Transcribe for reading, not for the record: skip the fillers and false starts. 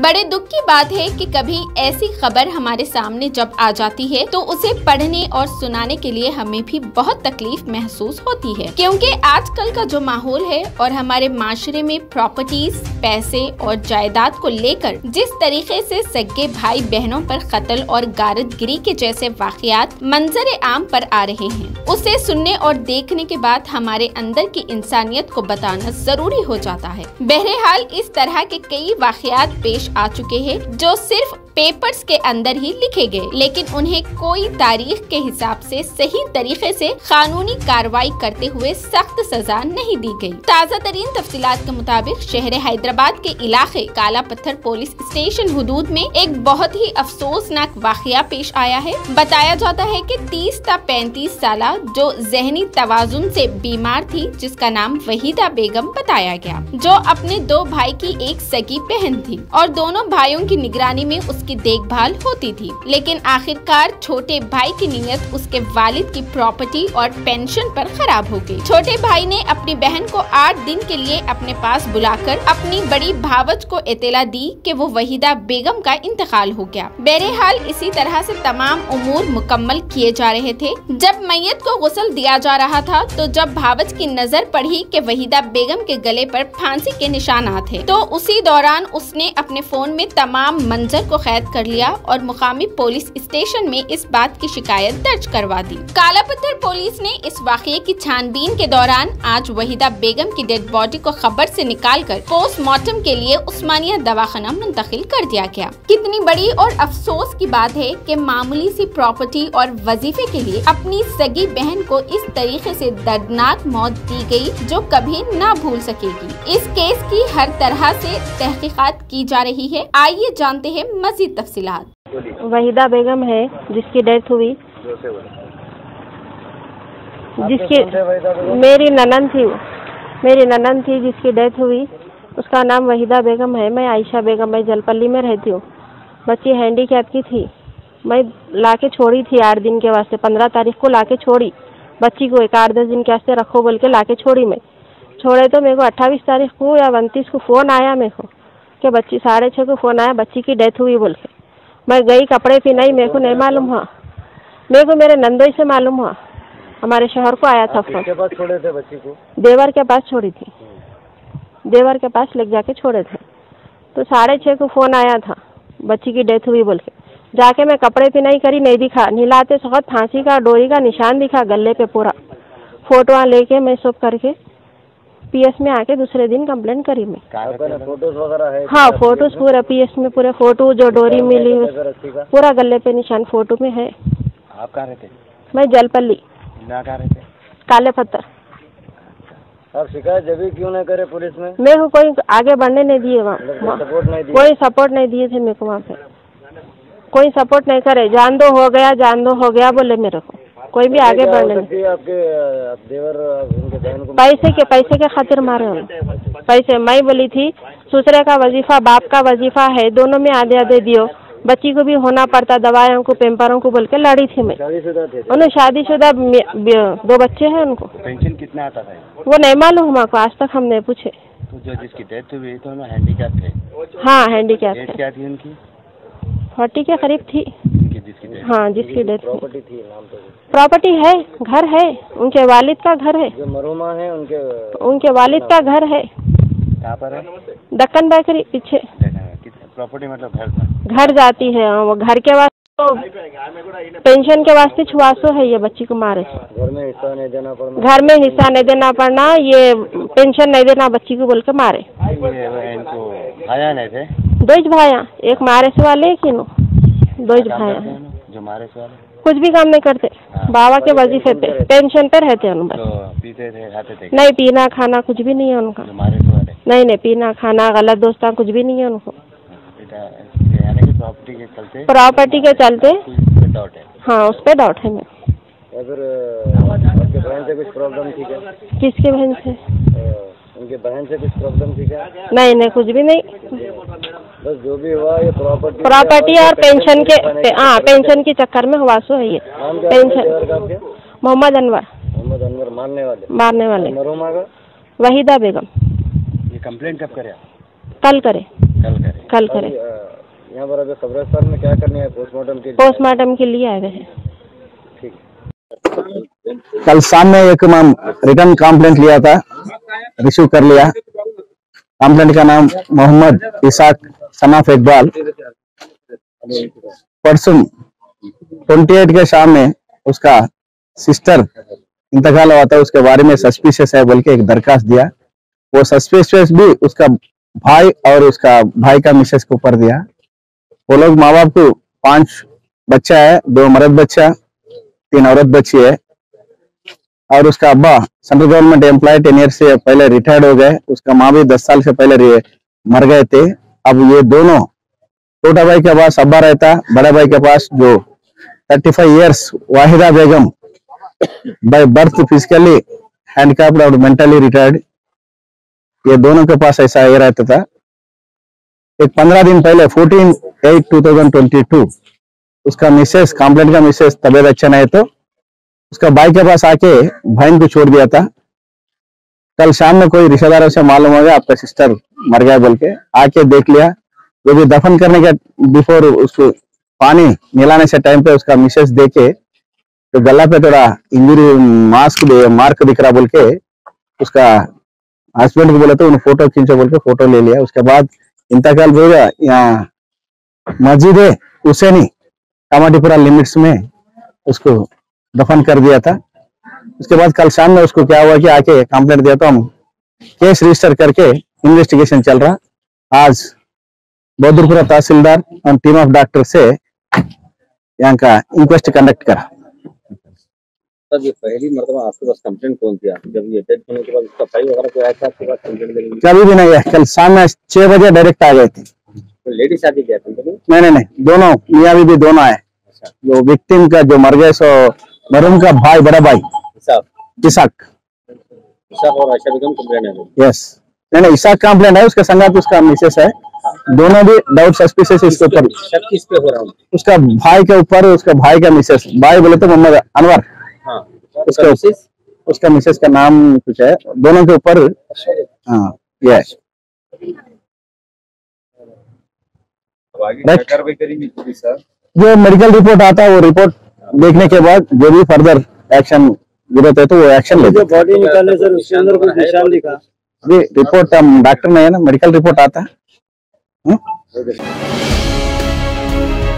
बड़े दुख की बात है कि कभी ऐसी खबर हमारे सामने जब आ जाती है तो उसे पढ़ने और सुनाने के लिए हमें भी बहुत तकलीफ महसूस होती है, क्योंकि आजकल का जो माहौल है और हमारे माशरे में प्रॉपर्टीज, पैसे और जायदाद को लेकर जिस तरीके से सगे भाई बहनों पर कत्ल और गारतगिरी के जैसे वाकयात मंजर आम पर आ रहे हैं, उसे सुनने और देखने के बाद हमारे अंदर की इंसानियत को बताना जरूरी हो जाता है। बहरहाल इस तरह के कई वाकयात पेश आ चुके हैं जो सिर्फ पेपर्स के अंदर ही लिखे गए, लेकिन उन्हें कोई तारीख के हिसाब से सही तरीके से कानूनी कार्रवाई करते हुए सख्त सजा नहीं दी गई। ताज़ा तरीन तफसीलात के मुताबिक शहर हैदराबाद के इलाके काला पत्थर पुलिस स्टेशन हुदूद में एक बहुत ही अफसोसनाक वाकया पेश आया है। बताया जाता है कि 30 ता 35 साला जो जहनी तवाजुन से बीमार थी, जिसका नाम वहीदा बेगम बताया गया, जो अपने 2 भाई की एक सगी बहन थी और दोनों भाइयों की निगरानी में उसकी देखभाल होती थी, लेकिन आखिरकार छोटे भाई की नीयत उसके वालिद की प्रॉपर्टी और पेंशन पर खराब हो गई। छोटे भाई ने अपनी बहन को 8 दिन के लिए अपने पास बुलाकर अपनी बड़ी भावज को इत्तला दी कि वो वहीदा बेगम का इंतकाल हो गया। बहरहाल इसी तरह से तमाम उमूर मुकम्मल किए जा रहे थे। जब मैयत को गुस्ल दिया जा रहा था तो जब भावज की नजर पड़ी कि वहीदा बेगम के गले पर फांसी के निशानात है, तो उसी दौरान उसने अपने फोन में तमाम मंजर को कैद कर लिया और मुकामी पुलिस स्टेशन में इस बात की शिकायत दर्ज करवा दी। काला पत्थर पुलिस ने इस वाकये की छानबीन के दौरान आज वहीदा बेगम की डेड बॉडी को खबर से निकालकर पोस्टमार्टम के लिए उस्मानिया दवाखाना मुंतकिल कर दिया गया। कितनी बड़ी और अफसोस की बात है कि मामूली सी प्रॉपर्टी और वजीफे के लिए अपनी सगी बहन को इस तरीके से दर्दनाक मौत दी गई, जो कभी ना भूल सकेगी। इस केस की हर तरह से तहकीकात की जा रही है। आइए जानते हैं मजीद तफसीलात। वहीदा बेगम है जिसकी डेथ हुई, जिसकी मेरी ननन थी जिसकी डेथ हुई। उसका नाम वहीदा बेगम है। मैं आयशा बेगम, मैं जलपल्ली में रहती हूँ। बच्ची हैंडीकैप की थी। मैं लाके छोड़ी थी 8 दिन के वास्ते। 15 तारीख को लाके छोड़ी बच्ची को, एक 8-10 दिन के वास्ते रखो बोल के लाके छोड़ी। मैं छोड़े तो मेरे को 28 तारीख को या 29 को फोन आया मेरे को कि बच्ची 6:30 को फोन आया, बच्ची की डेथ हुई बोल के। मैं गई, कपड़े भी नहीं, मेरे को नहीं मालूम हुआ। मेरे को मेरे नंदोई से मालूम हुआ। हमारे शहर को आया था फोन। किसके पास छोड़े थे बच्ची को? देवर के पास छोड़ी थी। देवर के पास ले जाके छोड़े थे। तो 6:30 को फोन आया था बच्ची की डेथ हुई बोल के। जाके मैं कपड़े भी नहीं करी, नहीं दिखा, नहलाते वक्त फांसी का डोरी का निशान दिखा गले पे पूरा। फोटो लेके मैं सब करके पीएस में आके दूसरे दिन कंप्लेंट करी मैं। फोटोज वगैरह है? हाँ, फोटोज पूरा पीएस में, पूरे फोटो जो डोरी मिली पूरा गले पे निशान फोटो में है। आप कहाँ रहते? मैं जलपल्ली। कहाँ रहते? काले पत्थर। आप शिकायत जब क्यों नहीं करे पुलिस में? मेरे को कोई आगे बढ़ने नहीं दिए वहाँ, कोई सपोर्ट नहीं दिए थे मेरे को। वहाँ पे कोई सपोर्ट नहीं करे। जान दो हो गया बोले मेरे को। कोई भी आगे बढ़ने नहीं। आपके देवर उनके बहन को पैसे के खातिर मारे उन्होंने। पैसे मैं बोली थी दूसरे का वजीफा बाप का वजीफा है, दोनों में आधे दियो, बच्ची को भी होना पड़ता, दवाइयों को पेम्परों को बोल के लड़ी थी मैं। शादीशुदा थे? उन्हें शादीशुदा 2 बच्चे हैं उनको। पेंशन कितना आता था? वो नहीं मालूम हमको, आज तक हमने पूछे। तो जो जिसकी डेथ हुई तो ना हैंडीकैप थे? हाँ, हैंडीकैप थे। क्या थी उनकी? 40 के करीब थी। हाँ, जिसकी डेथ। प्रॉपर्टी थी? नाम तो प्रॉपर्टी है, घर है, उनके वालिद का घर है। जो मरूमा है उनके वालिद का घर है। कहाँ पर है? दक्कन बेकरी पीछे। प्रॉपर्टी मतलब घर जाती है। वो घर के वास्ते पेंशन के वास्ते छुआसो है ये बच्ची को मारे। घर में हिस्सा नहीं देना पड़ना, ये पेंशन नहीं देना बच्ची को बोल के मारे। इनको भाया नहीं थे? 2 भाया, एक मारे से वाले, एक 2 भाया जो मारे से वाले कुछ भी काम नहीं करते। बाबा के वजीफे पे पेंशन पे रहते हैं। तो पीते थे, खाते थे? नहीं, पीना खाना कुछ भी नहीं है उनका। नहीं, पीना खाना, गलत दोस्ता कुछ भी नहीं है उनको। प्रॉपर्टी के चलते डाउट है। हाँ, उस पे डाउट है मैं। आपके बहन से कुछ प्रॉब्लम थी क्या? किसके बहन से? उनके बहन से कुछ प्रॉब्लम थी क्या? नहीं, कुछ भी नहीं। बस जो भी हुआ ये प्रॉपर्टी और पेंशन के, हाँ, पेंशन के चक्कर में हुआ सो है ये पेंशन। मोहम्मद अनवर। मारने वाले मरूमा का? वहीदा बेगम। ये कंप्लेंट कब करे? कल करे। यहाँ पर अभी कब्रिस्तान में क्या करनी है? पोस्टमार्टम के लिए? पोस्टमार्टम के लिए आए हुए हैं। ठीक। कल शाम में एक रिटर्न कंप्लेंट लिया था, रिसीव कर लिया। कंप्लेंट का नाम मोहम्मद इसाक सन ऑफ इकबाल। परसों 28 के शाम में उसका सिस्टर इंतकाल हुआ था, उसके बारे में सस्पिशियस है बोल के एक दरखास्त दिया। वो सस्पिशियस भी उसका भाई और उसका भाई का मिसेस के ऊपर दिया। वो लोग माँ बाप को 5 बच्चा है, 2 मर्द बच्चा, 3 औरत बच्ची है। और उसका अब्बा सेंट्रल गवर्नमेंट एम्प्लॉय 10 ईयर से पहले रिटायर्ड हो गए। उसका माँ भी 10 साल से पहले मर गए थे। अब ये दोनों, छोटा भाई के पास अब्बा रहता, बड़े भाई के पास जो 35 years Waheeda Begum by birth physically handicapped और मेंटली रिटायर्ड, ये दोनों के पास ऐसा ये रहता था। एक 15 दिन पहले 14/8/2022 उसका मिसेस, कंप्लेंट का मिसेस तबीयत अच्छा नहीं तो उसका भाई के पास आके बहन को छोड़ दिया था। कल शाम में कोई रिश्तेदारों से मालूम हो गया आपका सिस्टर मर गया बोल के, आके देख लिया। जो भी दफन करने के बिफोर उसको पानी मिलाने से टाइम पे उसका मिसेस देखे तो गला पे थोड़ा इंजरी मार्क दिख रहा बोल के उसका हस्बैंड को बोला तो उन्हें फोटो खींचो बोल के फोटो ले लिया। उसके बाद इंतकाल भेजा यहाँ मस्जिद है हुसैनी कामाटीपुरा लिमिट्स में उसको दफन कर दिया था। उसके बाद कल शाम में उसको क्या हुआ कि आके कंप्लेंट दिया तो हम केस रजिस्टर करके इन्वेस्टिगेशन चल रहा। आज बहादुरपुरा तहसीलदार और टीम ऑफ डॉक्टर से यहाँ का इंक्वेस्ट कंडक्ट करा। सर ये पहली मर्तबा आपके पास कंप्लेंट कौन किया? जब ये डेथ होने के बाद उसका भाई वगैरह कोई आया था आपके पास कंप्लेंट देने? कभी भी नहीं है। कल शाम में 6 बजे डायरेक्ट आ गए थे। तो लेडीज आके गया था? नहीं, दोनों मियाँ बीवी दोनों आए। जो विक्टिम का जो मर गए सो मरूम का भाई, बड़ा भाई इसाक और आयशा बेगम कंप्लेंट है? यस, नहीं इसाक कंप्लेंट है, उसके संगात उसका मिसेस है। दोनों भी डाउट सस्पिशियस इसके ऊपर। शक किस पे हो रहा हूँ? उसका भाई के ऊपर, उसका भाई का मिसेस, भाई बोले तो मोहम्मद अनवर। हाँ, उसका मिसेस का नाम कुछ है, दोनों के ऊपर। हाँ यस। जो मेडिकल रिपोर्ट आता है वो रिपोर्ट देखने के बाद जो भी फर्दर एक्शन जरूरत है तो वो एक्शन लेते हैं। बॉडी निकाले सर, उसके अंदर कोई निशान दिखा? अभी रिपोर्ट डॉक्टर में है ना, मेडिकल रिपोर्ट आता है।